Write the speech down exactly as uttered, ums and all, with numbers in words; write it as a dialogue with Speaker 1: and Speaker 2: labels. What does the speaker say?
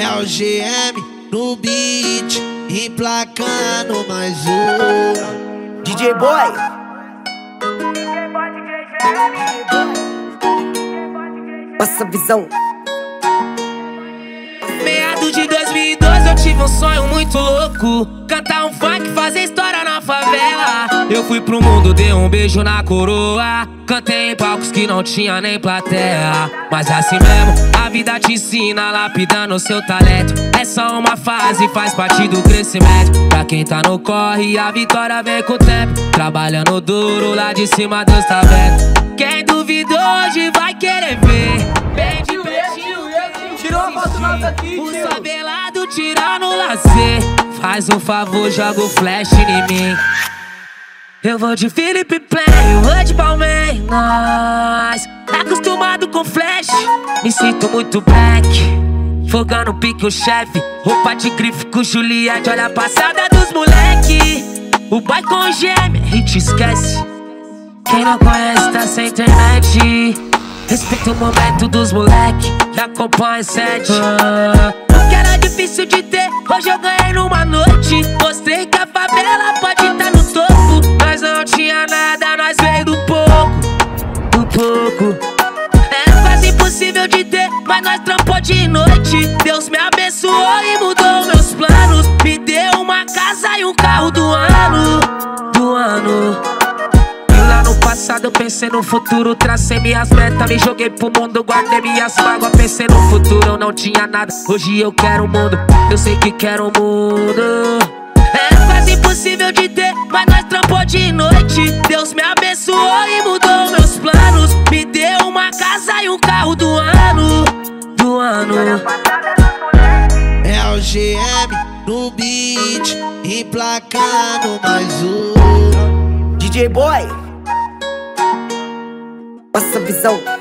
Speaker 1: É o G M no beat, emplacando mais um
Speaker 2: D J Boy. Passa a visão.
Speaker 3: Meados de dois mil e doze eu tive um sonho muito louco, cantar um funk, fazer história na favela. Eu fui pro mundo, dei um beijo na coroa, cantei em palcos que não tinha nem plateia. Mas assim mesmo, a vida te ensina, lapidando seu talento. É só uma fase, faz parte do crescimento. Pra quem tá no corre, a vitória vem com o tempo. Trabalhando duro, lá de cima Deus tá vendo. Quem duvidou hoje vai querer ver. Bem de pertinho,
Speaker 2: Tirou a foto nossa aqui,
Speaker 3: o
Speaker 2: tio.
Speaker 3: sabelado tirando o lazer. Faz um favor, joga o flash em mim. Eu vou de Felipe Play, eu vou de Palmeiras. Acostumado com flash, me sinto muito black. Fogando pique o chefe, roupa de grife com Juliette. Olha a passada dos moleque. O boy com gêmea, a gente esquece. Quem não conhece tá sem internet. Respeita o momento dos moleque e acompanha sete. Ah, o que era difícil de ter, hoje eu ganhei numa noite. Mostrei que a favela pode estar no topo. Nós não tinha nada, nós veio do pouco, do pouco. Era quase impossível de ter, mas nós trampou de noite. Deus me abençoou e mudou meus planos. Me deu uma casa e um carro do ano, do ano. No passado eu pensei no futuro, tracei minhas metas, me joguei pro mundo, guardei minhas mágoas. Pensei no futuro, eu não tinha nada, hoje eu quero o mundo, eu sei que quero o mundo. É quase impossível de ter, mas nós trampou de noite. Deus me abençoou e mudou meus planos. Me deu uma casa e um carro do ano, do ano.
Speaker 1: É o G M no beat, emplacando mais um
Speaker 2: D J Boy. Passa a visão.